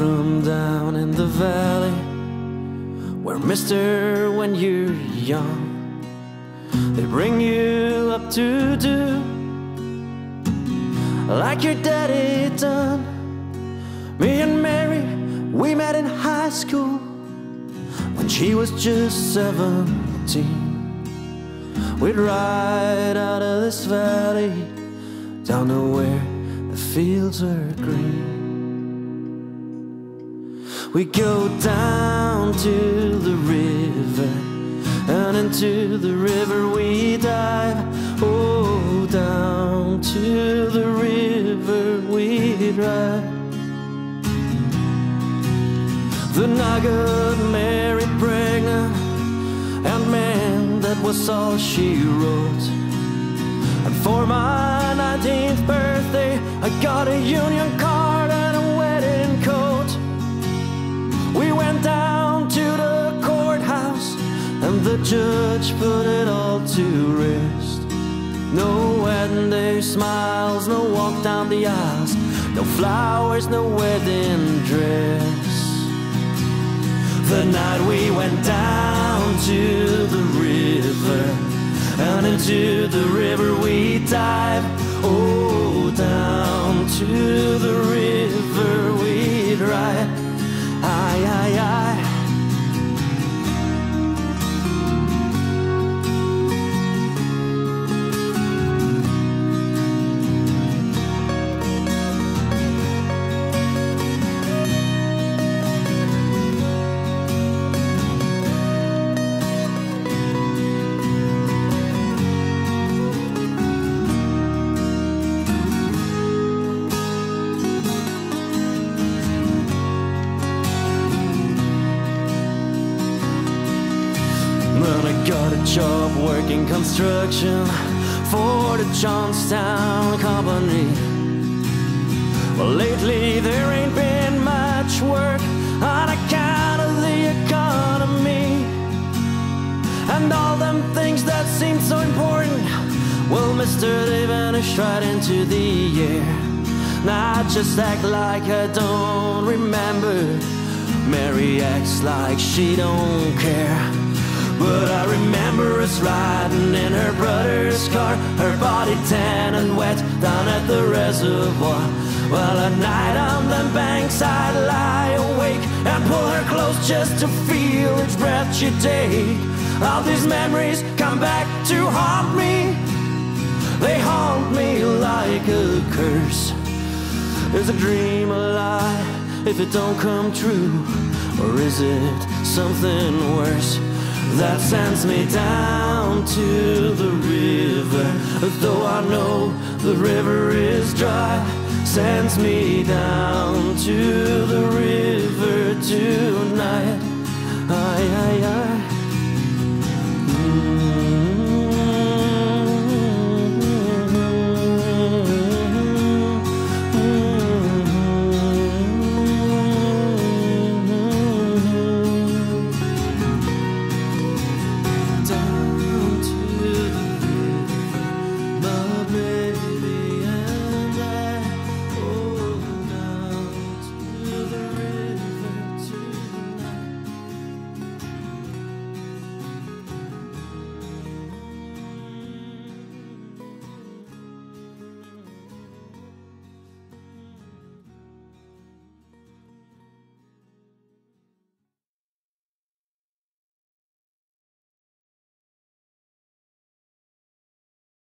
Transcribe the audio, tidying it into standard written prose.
from down in the valley, where mister, when you're young, they bring you up to do like your daddy done. Me and Mary, we met in high school when she was just 17. We'd ride out of this valley down to where the fields were green. We go down to the river, and into the river we dive. Oh, down to the river we drive. Then I got Mary pregnant, and man, that was all she wrote. And for my 19th birthday, I got a union card and a wedding coat. We went down to the courthouse, and the judge put it all to rest. No wedding day smiles, no walk down the aisles, no flowers, no wedding dress. The night we went down to the river, and into the river we dive. Oh, down to the river we drive. Aye, aye, aye. Job working construction for the Johnstown Company. Well, lately there ain't been much work on account of the economy, and all them things that seem so important, well, mister, they vanished right into the air. Now I just act like I don't remember. Mary acts like she don't care. But I remember us riding in her brother's car, her body tan and wet down at the reservoir. Well, at night on them banks I'd lie awake and pull her close just to feel each breath she'd take. All these memories come back to haunt me. They haunt me like a curse. Is a dream a lie if it don't come true? Or is it something worse that sends me down to the river? Though I know the river is dry, sends me down to the river to